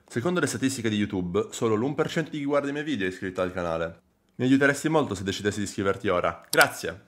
Secondo le statistiche di YouTube, solo l'1% di chi guarda i miei video è iscritto al canale. Mi aiuteresti molto se decidessi di iscriverti ora. Grazie!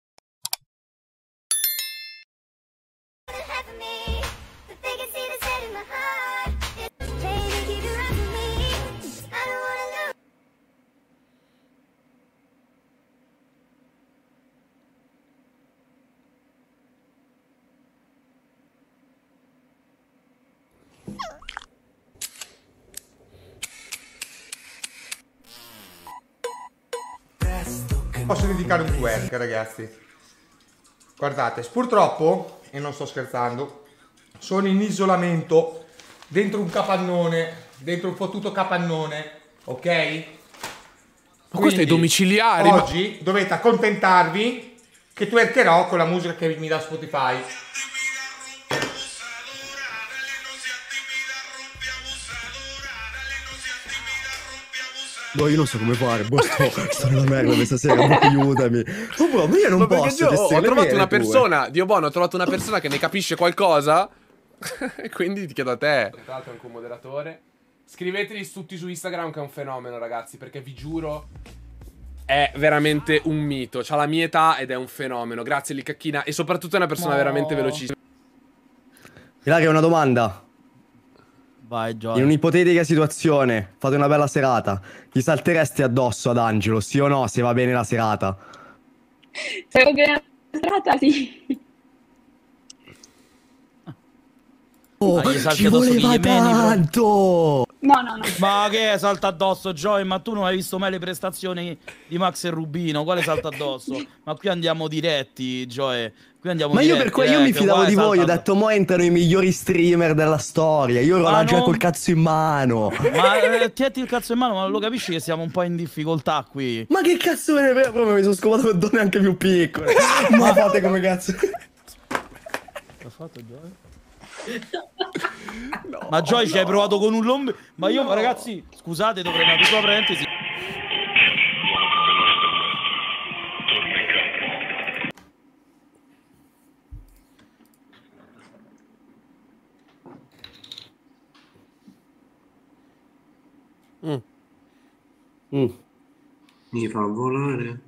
Posso dedicare un twerk, ragazzi. Guardate, purtroppo, e non sto scherzando, sono in isolamento dentro un capannone, dentro un fottuto capannone, ok? Ma questo è domiciliare. Oggi dovete accontentarvi che twerkerò con la musica che mi dà Spotify. No, io non so come fare, sto nella merda questa sera, aiutami. Oh, bro, ma io non posso. Ho trovato una persona, Dio buono, ho trovato una persona che ne capisce qualcosa. E quindi ti chiedo a te. Tra l'altro anche un moderatore. Scriveteli tutti su Instagram che è un fenomeno, ragazzi, perché vi giuro è veramente un mito. C'ha la mia età ed è un fenomeno. Grazie Licacchina. E soprattutto è una persona veramente velocissima. Ilaria, una domanda. Vai, Joy. In un'ipotetica situazione, fate una bella serata. Gli salteresti addosso ad Angelo, sì o no, se va bene la serata? Se va bene la serata, sì. Oh, ci voleva tanto! No. Ma che è salta addosso, Joy? Ma tu non hai visto mai le prestazioni di Max e Rubino? Quale salta addosso? Ma qui andiamo diretti, Joy. Qui andiamo Ma diretti, io per cui io mi fidavo di voi, ho detto mo entrano i migliori streamer della storia. Io ero là già col cazzo in mano. Ma tienti il cazzo in mano, ma lo capisci che siamo un po' in difficoltà qui? Ma che cazzo me ne frega? Proprio mi sono scovato con donne anche più piccole. Ma fate come cazzo. L'ha fatto Joy? No, ma Joy ci hai provato con un lombo. Ma io, ragazzi, scusate, dovrei una piccola parentesi. Mi fa volare.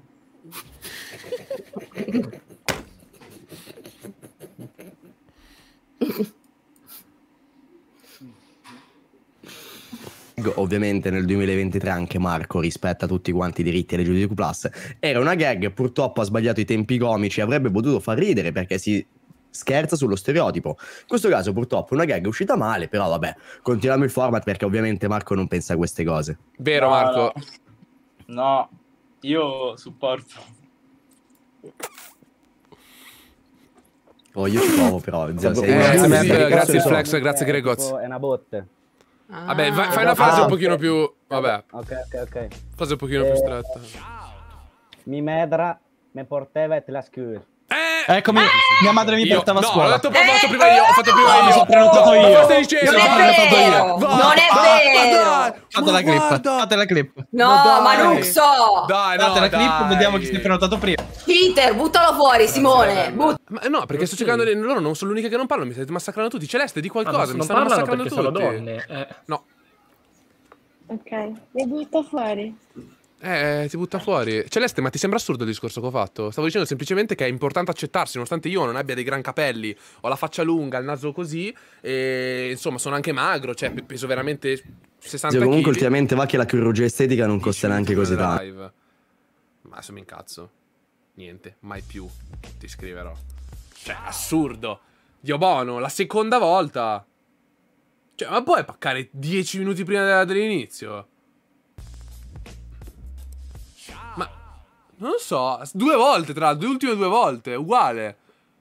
Ovviamente nel 2023 anche Marco rispetta tutti quanti i diritti LGBTQ+. Era una gag, purtroppo ha sbagliato i tempi comici, avrebbe potuto far ridere perché si scherza sullo stereotipo. In questo caso purtroppo una gag è uscita male, però vabbè, continuiamo il format perché ovviamente Marco non pensa a queste cose. Vero Marco? No, io supporto. Oh, io ci provo però. Grazie Flex, grazie Gregoz. È una botte. Vabbè, fai una frase un pochino più... Vabbè. Ok. Frase un pochino più stretta. Mi medra, me porteva e te la scuola. Eccomi, mia madre mi portava a scuola. No, ho fatto prima io, ho fatto prima io. Mi sono prenotato io. Cosa stai dicendo? Non è vero! Fate la clip. No, ma non so! Dai, no, fate la clip, vediamo chi si è prenotato prima. Peter, buttalo fuori, Simone! Ma no, perché sto cercando... Loro non sono l'unica che non parlano, mi state massacrando tutti. Celeste, di qualcosa, mi stanno massacrando tutti. Sono donne. No. Ok, mi butto fuori. Ti butta fuori. Celeste, ma ti sembra assurdo il discorso che ho fatto? Stavo dicendo semplicemente che è importante accettarsi, nonostante io non abbia dei gran capelli, ho la faccia lunga, il naso così, e insomma sono anche magro, cioè peso veramente 60 kg. Comunque ultimamente va che la chirurgia estetica non costa neanche così tanto. Ma adesso mi incazzo. Niente, mai più ti scriverò. Cioè, assurdo. Dio buono, la seconda volta. Cioè, ma puoi paccare 10 minuti prima dell'inizio? Non lo so, 2 volte tra l'altro, le ultime 2 volte, uguale.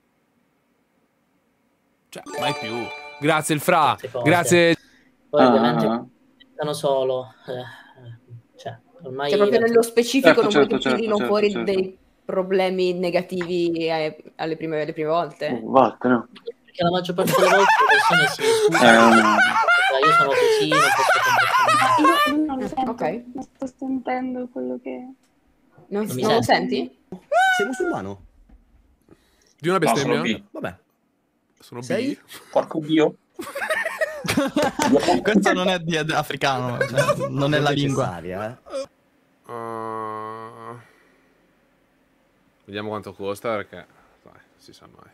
Cioè, mai più. Grazie il Fra, grazie. Poi ovviamente stanno solo. Cioè, ormai... Cioè, proprio nello specifico non certo, vuoi che tirino fuori dei problemi negativi alle prime volte. Vattene. Perché la maggior parte delle volte le persone si scusano. Io sono così, non posso Non lo sento, ok. non sto sentendo quello che... Non mi lo senti? Sei musulmano? Di una bestemmia? Vabbè. Sono Sei? B. Porco Dio. Questo non è di africano, cioè, non è la lingua. Vediamo quanto costa perché... Dai, si sa mai.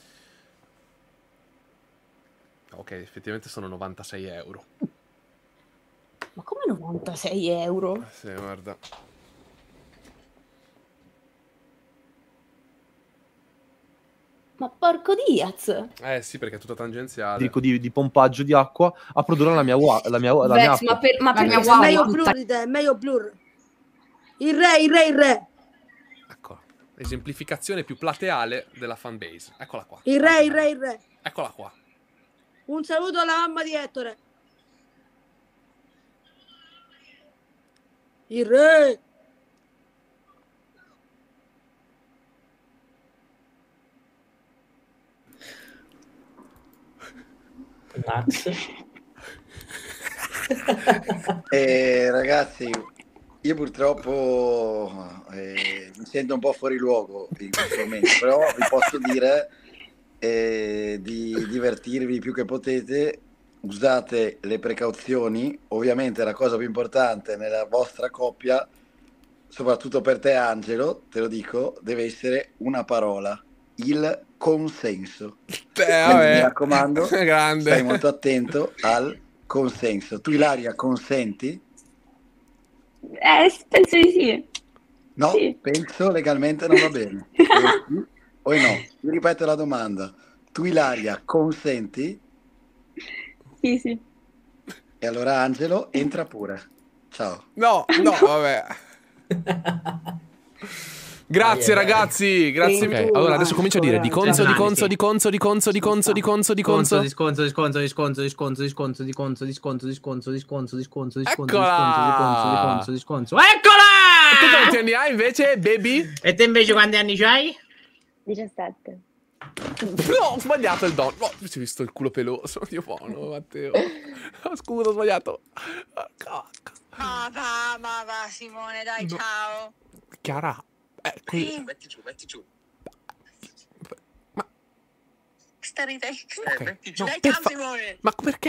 Ok, effettivamente sono 96 euro. Ma come 96 euro? Sì, guarda. Ma porco Diaz! Sì, perché è tutta tangenziale. Dico di pompaggio di acqua a produrre la mia Vex, acqua. ma per Meglio blur di te, meglio blur. Il re. Ecco, esemplificazione più plateale della fanbase. Eccola qua. Il re. Eccola qua. Un saluto alla mamma di Ettore. Il re. Max. Ragazzi, io purtroppo mi sento un po' fuori luogo in questo momento, però vi posso dire di divertirvi più che potete, usate le precauzioni, ovviamente la cosa più importante nella vostra coppia, soprattutto per te Angelo, te lo dico, deve essere una parola, il consenso. Quindi, mi raccomando, grande. stai molto attento al consenso. Tu Ilaria consenti? Penso di sì. No, Sì. penso legalmente non va bene. O no? Ti ripeto la domanda. Tu Ilaria consenti? Sì. E allora Angelo entra pure. Ciao. No, vabbè. Grazie ragazzi, grazie. Ok, allora adesso comincio a dire di conso. Eccola! E tu quanti anni hai invece, baby? E te invece quanti anni c'hai? 17. No, ho sbagliato il don. No, mi si è visto il culo peloso. Dio buono, Matteo. Scusa, ho sbagliato. Ma va, Simone, dai, ciao. Chiara. Metti giù. Ma... Sta ridendo. Okay. No, dai, ciao, Simone. Ma perché?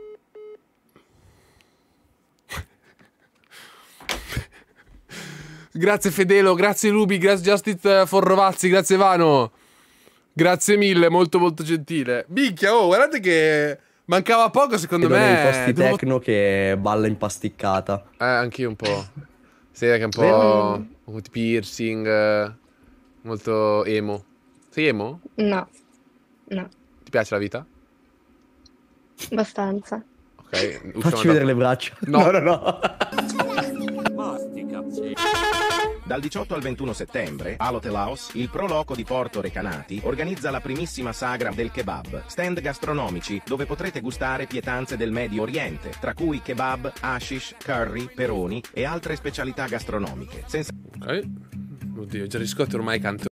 Grazie Fedelo, grazie Ruby, grazie Justice for Rovazzi, grazie Vano. Grazie mille, molto molto gentile. Minchia, guardate che mancava poco secondo me. Nei posti techno che balla impasticcata. Anch'io un po'. Sì, che è un po' con piercing, molto emo. Sei emo? No. Ti piace la vita? Abbastanza. Ok. Facci vedere le braccia. No. Dal 18 al 21 settembre, all'Hotel House, il Pro Loco di Porto Recanati organizza la primissima sagra del kebab, stand gastronomici dove potrete gustare pietanze del Medio Oriente, tra cui kebab, hashish, curry, peroni e altre specialità gastronomiche. Ok. Oddio, Gerry Scott ormai canta